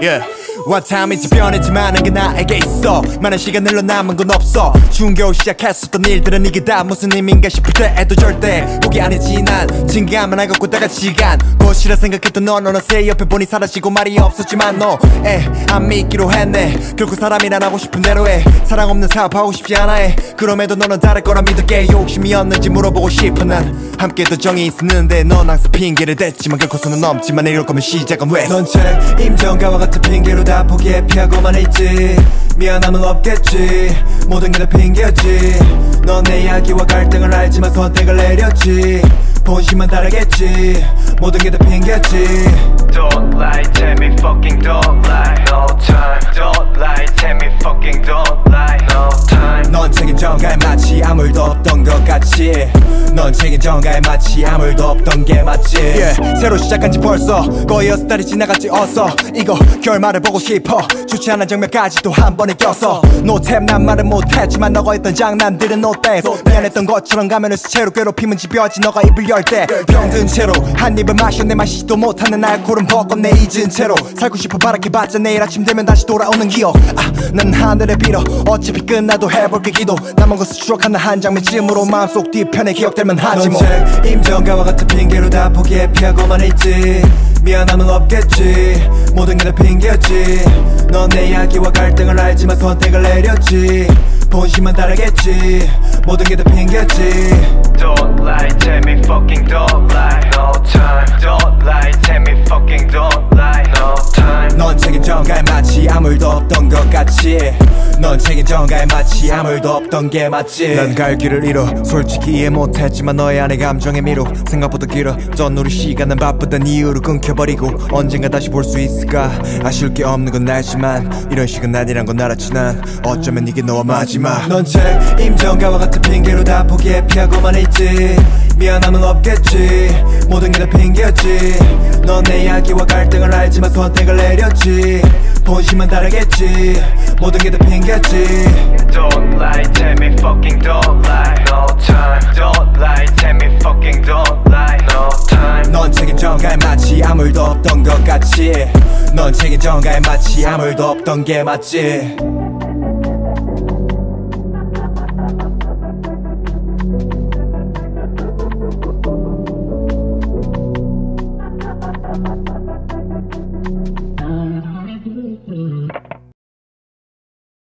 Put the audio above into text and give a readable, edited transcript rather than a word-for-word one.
What time is 변했지만 게 나에게 있어. 많은 시간 흘러 남은 건 없어. 중겨우 시작했었던 일들은 이게 다 무슨 의미인가 싶을 때에도 절대 포기 안 했지 난. 진감만 안 갖고 다가 시간 무엇이라 생각했던 넌 어느새 옆에 보니 사라지고 말이 없었지만 너에 안 믿기로 했네. 결국 사람이란 하고 싶은 대로 해. 사랑 없는 사업하고 싶지 않아 해. 그럼에도 너는 다를 거라 믿을게. 욕심이었는지 물어보고 싶어. 난 함께 더 정이 있었는데 넌 항상 핑계를 댔지만 결코 손은 넘지만 이럴 거면 시작은 왜. 넌 책임전가와 같은 핑계로 다 포기해 피하고만 있지. 미안함은 없겠지. 모든 게 다 핑계였지. 넌 내 이야기와 갈등을 알지만 선택을 내렸지. 본심은 다르겠지. 모든 게 다 핑계였지. Don't lie, tell me fucking don't lie. No time. Don't lie, tell me fucking don't lie. No time. 넌 책임전가에 마치 아무 일도 없던 것 같이. 넌 책임전가에 마치 아무 일도 없던 게 맞지. 새로 시작한 지 벌써 거의 6달이 지나갔지 어서. 이거 결말을 보고 싶어. 좋지 않은 장면까지도 한 번에 껴서. No tap 난 말은 못했지만 너가 했던 장난들은 no thanks. 미안했던 것처럼 가면을 수채로 괴롭히면 집요하지 너가 입을 열 때. 병든 채로 한 입을 마셔 내 마시지도 못하는 알코올은 벚꽃 내 잊은 채로. 살고 싶어 바라해봤자 내일 아침 되면 다시 돌아오는 기억. 난 하늘에 빌어 어차피 끝나도 해볼게 기도. 남은 것을 추억하는 한 장면쯤으로 마음속 뒤편에 기억될만 하지 뭐. 넌 책임전가와 같은 핑계로 다 포기해 피하고만 있지. 미안함은 없겠지. 모든 게 다 핑계였지. 넌 내 이야기와 갈등을 알지만 선택을 내렸지. 본심은 다르겠지. 모든 게 다 핑계였지. Don't lie, tell me fucking don't lie. No time. Don't lie, tell me fucking don't lie. No time. 넌 책임전가에 마치 아무 일도 없던 것 같이. 넌 책임전가에 마치 아무 일도 없던 게 맞지. 난 갈 길을 잃어 솔직히 이해 못했지만 너의 안의 감정의 미로 생각보다 길어. 전 우리 시간은 바쁘단 이유로 끊겨버리고 언젠가 다시 볼 수 있을까. 아쉬울 게 없는 건 알지만 이런 식은 아니란 건 알았지 난. 어쩌면 이게 너와 마지막. 넌 책임전가와 같은 핑계로 다 포기해 피하고만 있지. 미안함은 없겠지. 모든 게 다 핑계였지. 넌 내 이야기와 갈등을 알지만 선택을 내렸지. 본심은 다르겠지. 모든 게 다 핑계였지. Don't lie, tell me fucking don't lie. No time. Don't lie, tell me fucking don't lie. No time. 넌 책임전가에 마치 아무 일도 없던 것 같이. 넌 책임전가에 마치 아무 일도 없던 게 맞지.